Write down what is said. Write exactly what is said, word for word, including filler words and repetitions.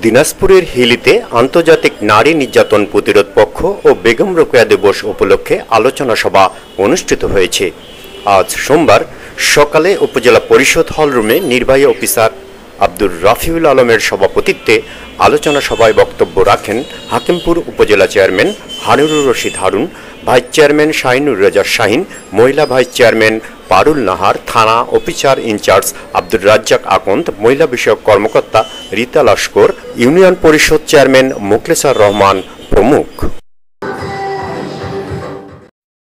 দিনাজপুরের হিলিতে আন্তর্জাতিক নারী নির্যাতন প্রতিরোধ পক্ষ ও বেগম রোকেয়া দিবস উপলক্ষে আলোচনা সভা অনুষ্ঠিত হয়েছে। আজ সোমবার সকালে উপজেলা পরিষদ হলরুমে নির্বাহী অফিসার আব্দুর রাফিউল আলমের সভাপতিত্বে আলোচনা সভায় বক্তব্য রাখেন হাকিমপুর উপজেলা chairman Hanurur Rashid Harun, vice chairman Shahinur Reza Shahin, মহিলা ভাইস চেয়ারম্যান পারুল নাহার, থানা অফিসার ইনচার্জ আব্দুর রাজ্জাক আকন্দ, মহিলা বিষয়ক কর্মকর্তা রীতা লস্কর, ইউনিয়ন পরিষদ চেয়ারম্যান মোখলেসার রহমান প্রমুখ।